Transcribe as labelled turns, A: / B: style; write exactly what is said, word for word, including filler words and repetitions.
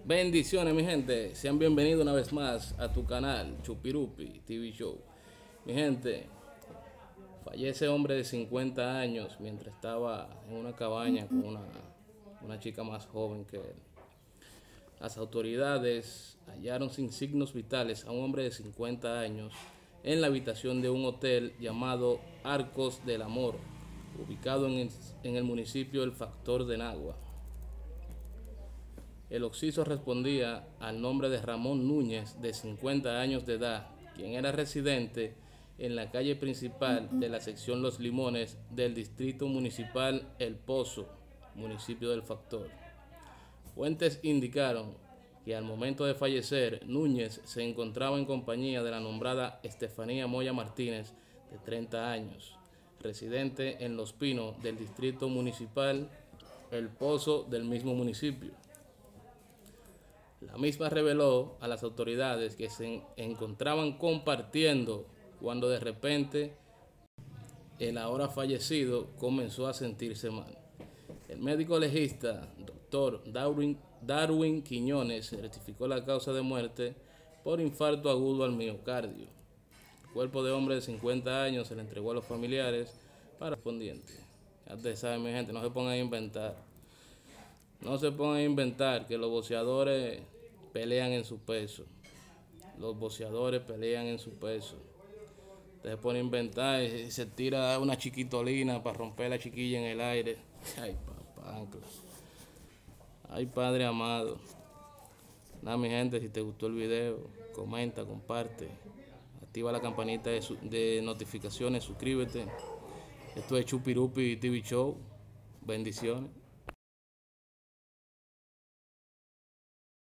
A: Bendiciones, mi gente. Sean bienvenidos una vez más a tu canal Chupirupi T V Show. Mi gente, fallece hombre de cincuenta años mientras estaba en una cabaña con una, una chica más joven que él. Las autoridades hallaron sin signos vitales a un hombre de cincuenta años en la habitación de un hotel llamado Arcos del Amor, ubicado en el, en el municipio El Factor de Nagua. El occiso respondía al nombre de Ramón Núñez, de cincuenta años de edad, quien era residente en la calle principal de la sección Los Limones del distrito municipal El Pozo, municipio del Factor. Fuentes indicaron que al momento de fallecer, Núñez se encontraba en compañía de la nombrada Estefanía Moya Martínez, de treinta años, residente en Los Pinos del distrito municipal El Pozo del mismo municipio. La misma reveló a las autoridades que se encontraban compartiendo cuando de repente el ahora fallecido comenzó a sentirse mal. El médico legista, doctor Darwin, Darwin Quiñones, certificó la causa de muerte por infarto agudo al miocardio. El cuerpo de hombre de cincuenta años se le entregó a los familiares para respondiente. Ya ustedes saben, mi gente, no se pongan a inventar. No se pongan a inventar que los boxeadores pelean en su peso. Los boxeadores pelean en su peso. Usted se pone a inventar y se tira una chiquitolina para romper la chiquilla en el aire. Ay, papá. Ay, Padre amado. Nada, mi gente, si te gustó el video, comenta, comparte. Activa la campanita de, de notificaciones, suscríbete. Esto es Chupirupi T V Show. Bendiciones.